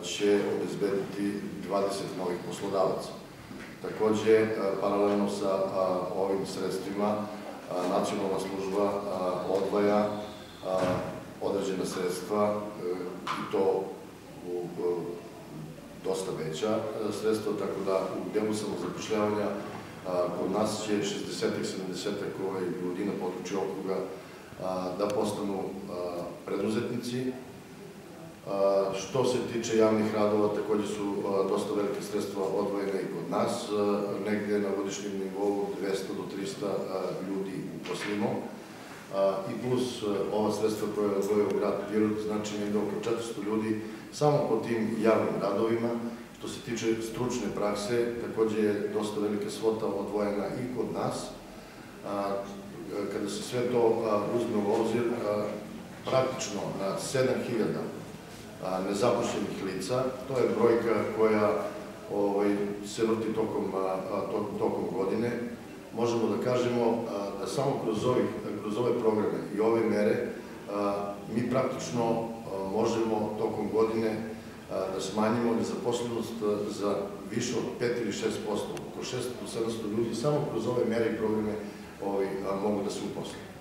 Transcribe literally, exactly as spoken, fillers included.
će obezbediti dvadeset novih poslodavaca. Takođe, paralelno sa ovim sredstvima, nacionalna služba odvaja određena sredstva i to u dosta veća sredstva, tako da u delu samozapošljavanja kod nas će šezdesetak sedamdesetak ljudi na području okruga da postanu preduzetnici. Što se tiče javnih radova, takođe su dosta velike sredstva odvojene i kod nas, negde na godišnjem nivou dvesta do trista ljudi uposlimo, i plus ova sredstva koja je odvojio grad Pirot, znači negde oko četiristo ljudi samo po tim javnim radovima. Što se tiče stručne prakse, takođe je dosta velika svota odvojena i kod nas. Kada se sve to uzme u obzir, praktično na sedam hiljada nezaposlenih lica, to je brojka koja se vrti tokom godine, možemo da kažemo da samo kroz ove programe i ove mere mi praktično možemo tokom godine da smanjimo nezaposlenost za više od pet ili šest posto, oko šesto do sedamsto ljudi samo kroz ove mere i programe mogu da se uposle.